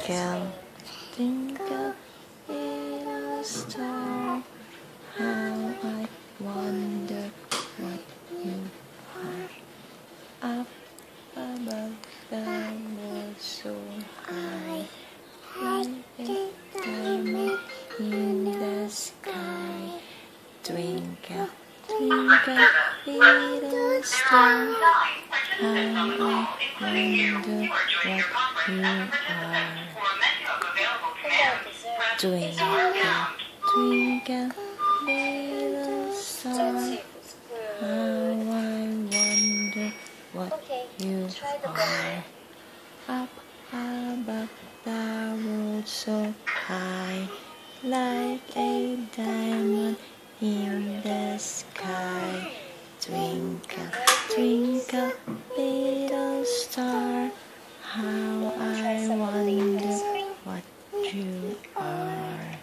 Twinkle, twinkle, little star, how I wonder what you are. Up above the world so high, like a diamond in the sky. Twinkle, twinkle, little star, how I wonder what you are. Twinkle, twinkle, little star, how I wonder what you are. Up above the world so high, like a diamond in the sky. Twinkle, twinkle, little star, how I wonder what you are.